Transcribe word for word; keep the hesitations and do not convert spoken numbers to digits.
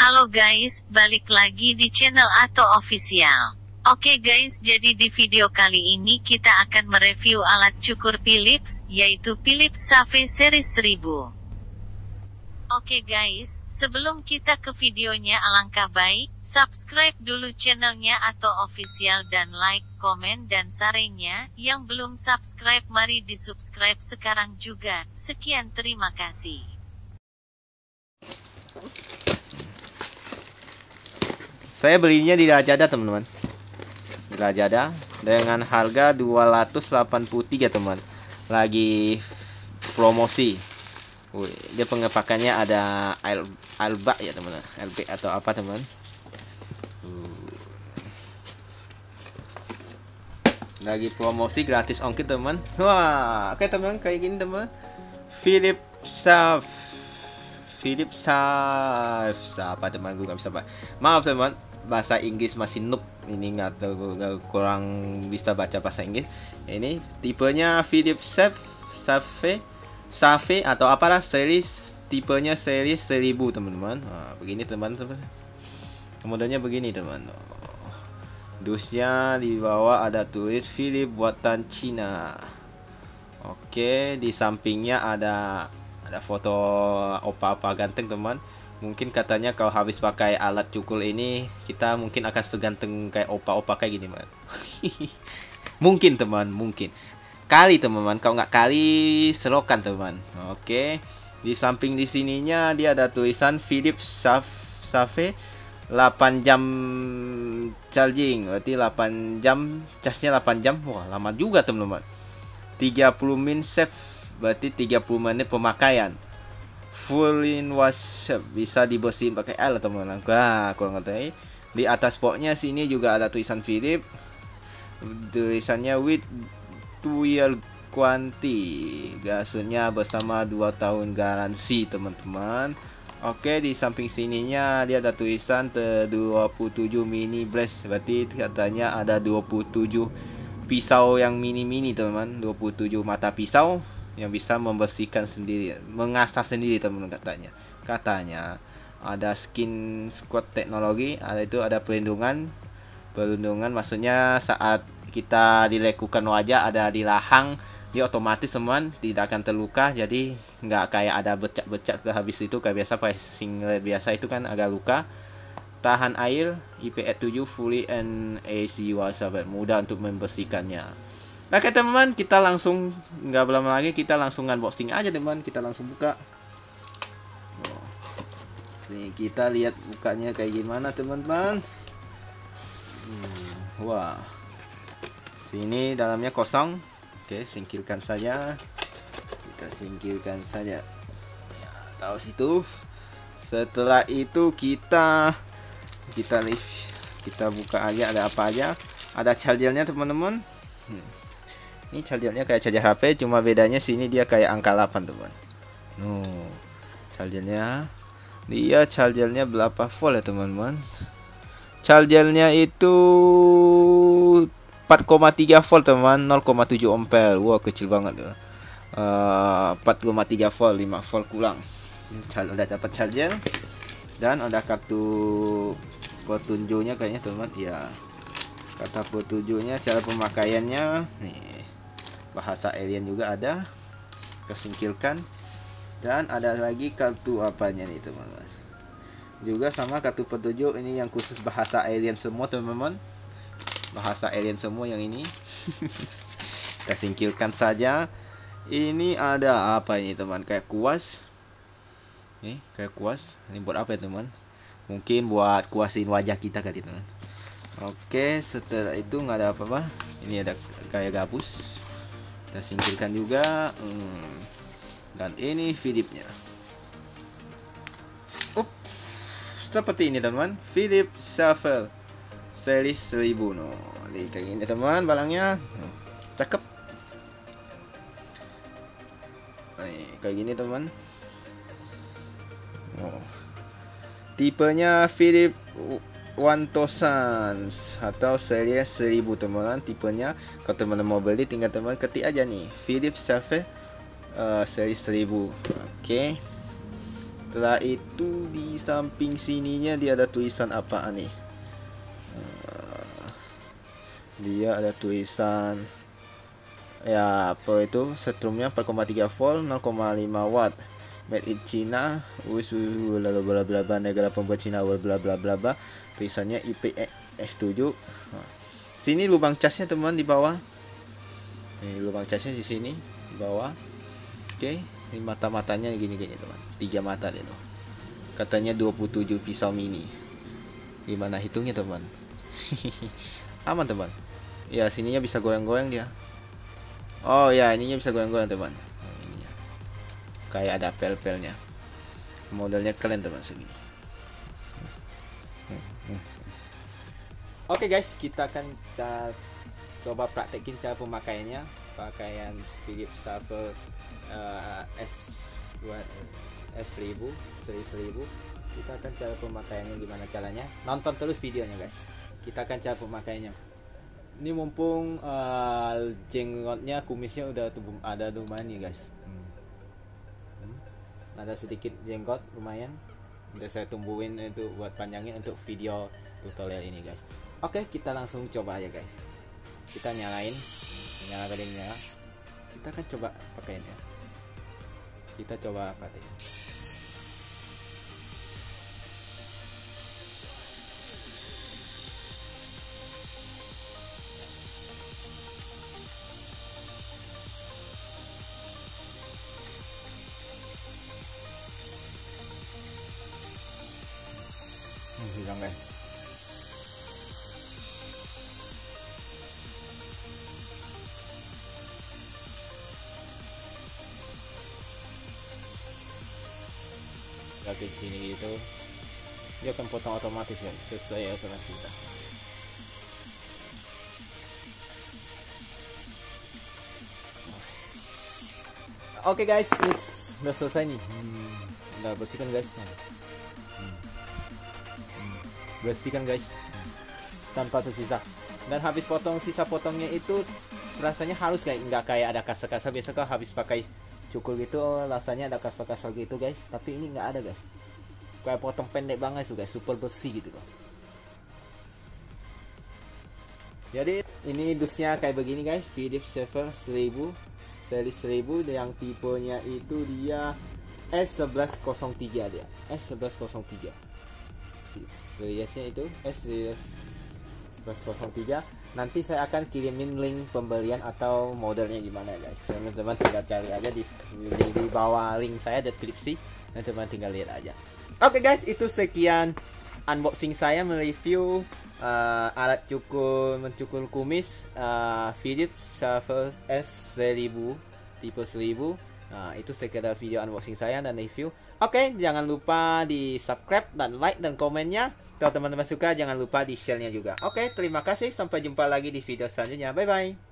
Halo guys, balik lagi di channel Ato Official. Oke guys, jadi di video kali ini kita akan mereview alat cukur Philips, yaitu Philips Save Series seribu. Oke guys, sebelum kita ke videonya alangkah baik, subscribe dulu channelnya Ato Official dan like, komen dan sarenya. Yang belum subscribe mari di subscribe sekarang juga. Sekian, terima kasih. Saya belinya di Lazada teman-teman, di Lazada dengan harga dua ratus delapan puluh tiga teman, lagi promosi. Wih, dia pengepakannya ada Alba ya teman, L B atau apa teman. Lagi promosi gratis ongkir teman. Wah, oke teman, kayak gini teman. Philips Save, Philips Save, apa teman, gue nggak bisa, maaf teman, bahasa Inggris masih noob ini, nggak tahu, kurang bisa baca bahasa Inggris. Ini tipenya Philips Save, Save, Save atau apalah, series, tipenya series seribu teman-teman. Nah, begini teman-teman, modelnya begini teman. Dusnya di bawah ada tulis Philips buatan Cina. Oke, di sampingnya ada ada foto opa-opa ganteng teman. Mungkin katanya kalau habis pakai alat cukur ini kita mungkin akan seganteng kayak opa-opa kayak gini man. Mungkin teman, mungkin kali teman-teman, kalau nggak kali selokan teman. Oke, di samping di sininya dia ada tulisan Philips Save delapan jam charging, berarti delapan jam, casnya delapan jam. Wah, lama juga teman-teman. Tiga puluh min save, berarti tiga puluh menit pemakaian. Full in wash, bisa dibersihin pakai air teman-teman. Wah, kurang ngerti. Di atas boxnya sini juga ada tulisan Philips, tulisannya with two year warranty, gasnya bersama dua tahun garansi teman-teman. Oke, di samping sininya dia ada tulisan dua puluh tujuh mini blade, berarti katanya ada dua puluh tujuh pisau yang mini-mini teman-teman, dua puluh tujuh mata pisau yang bisa membersihkan sendiri, mengasah sendiri teman-teman katanya. Katanya ada skin squat teknologi, ada itu ada perlindungan, perlindungan maksudnya saat kita dilekukan wajah ada di lahang, dia otomatis teman tidak akan terluka, jadi nggak kayak ada becak-becak ke habis itu kayak biasa pakai singlet biasa itu kan agak luka. Tahan air, I P X tujuh, fully and A C water, mudah untuk membersihkannya. Oke teman, kita langsung nggak lama lagi kita langsung unboxing aja teman, kita langsung buka. Oh. Nih kita lihat bukanya kayak gimana teman-teman. Hmm, wah, sini dalamnya kosong. Oke, singkirkan saja. Kita singkirkan saja. Ya, tahu situ. Setelah itu kita kita lift, kita buka aja ada apa aja. Ada chargernya teman-teman. Hmm. Ini chargernya kayak charger H P, cuma bedanya sini dia kayak angka delapan teman. Nuh, chargernya. Dia chargernya berapa volt ya teman-teman? Chargernya itu empat koma tiga volt teman, nol koma tujuh ampere. Wah, kecil banget ya. Uh, empat koma tiga volt, lima volt kurang. Ini udah dapat charger dan ada kartu petunjuknya kayaknya teman. Ya, kata petunjuknya, cara pemakaiannya. Nih, bahasa alien juga ada. Kesingkirkan. Dan ada lagi kartu apanya nih teman-teman. Juga sama kartu petunjuk, ini yang khusus bahasa alien semua teman-teman. Bahasa alien semua yang ini. Kita singkirkan saja. Ini ada apa ini teman, kayak kuas. Nih kayak kuas. Ini buat apa ya teman? Mungkin buat kuasin wajah kita kali teman. Oke, setelah itu nggak ada apa-apa. Ini ada kayak gabus. Kita singkirkan juga. hmm. Dan ini Philipsnya. Up, seperti ini teman, Philips Save series seribu. No, jadi kayak gini teman barangnya. No, cakep. Nih, kayak gini teman. Oh. Tipenya Philips one thousand atau series seribu teman. Tipenya kalau teman mau beli tinggal teman ketik aja nih Philips Save uh, series seribu. Oke. Setelah itu di samping sininya dia ada tulisan apaan nih? Dia ada tulisan ya apa itu, setrumnya empat koma tiga volt, nol koma lima watt, made in China, usul lalu bla bla bla, negara pembuat Cina, bla bla bla bla bla. Tulisannya I P S tujuh. Sini lubang casnya teman di bawah. Ini lubang casnya di sini di bawah. Oke, ini mata-matanya gini-gini teman. Tiga mata dia tuh. Katanya dua puluh tujuh pisau mini. Gimana hitungnya teman? Aman teman. Ya, sininya bisa goyang-goyang dia. Oh ya, ininya bisa goyang-goyang teman. Oh, ininya. Kayak ada pel-pelnya. Modelnya keren teman segini. Oke okay guys, kita akan coba praktekin cara pemakaiannya. Pakaian Philips Savile uh, S S seribu, seri seribu. Kita akan cara pemakaiannya gimana caranya. Nonton terus videonya guys. Kita akan cara pemakaiannya. Ini mumpung uh, jenggotnya, kumisnya udah tubuh, ada lumayan nih guys. Hmm. Hmm. Ada sedikit jenggot lumayan. Udah saya tumbuhin itu buat panjangin untuk video tutorial ini guys. Oke, kita langsung coba aja guys. Kita nyalain, nyalakan ini ya. Kita akan coba pakainya. Kita coba pakai. Hilang guys. Kaki sini gitu, dia akan potong otomatis ya, sesuai otomatis kita. Oke okay guys, udah selesai nih. Hmm, udah bersihkan guys. Hmm. Bersihkan guys tanpa tersisa, dan habis potong, sisa potongnya itu rasanya halus kayak nggak kayak ada kasar-kasar. Biasa kalau habis pakai cukur gitu rasanya ada kasar-kasar gitu guys, tapi ini nggak ada guys, kayak potong pendek banget tuh guys, super bersih gitu loh. Jadi ini dusnya kayak begini guys, Philips Savile seribu, seri seribu, yang tipenya itu dia S sebelas nol tiga, dia S sebelas nol tiga. Seriesnya itu S sebelas nol tiga. Nanti saya akan kirimin link pembelian atau modelnya gimana guys. Teman-teman tinggal cari aja di, di, di bawah link saya deskripsi, dan teman tinggal lihat aja. Oke okay guys, itu sekian unboxing saya mereview uh, alat cukur mencukur kumis uh, Philips Savile S seribu tipe seribu. Nah, itu sekedar video unboxing saya dan review. Oke, okay, jangan lupa di subscribe dan like dan komennya. Kalau teman-teman suka, jangan lupa di share-nya juga. Oke, okay, terima kasih. Sampai jumpa lagi di video selanjutnya. Bye-bye.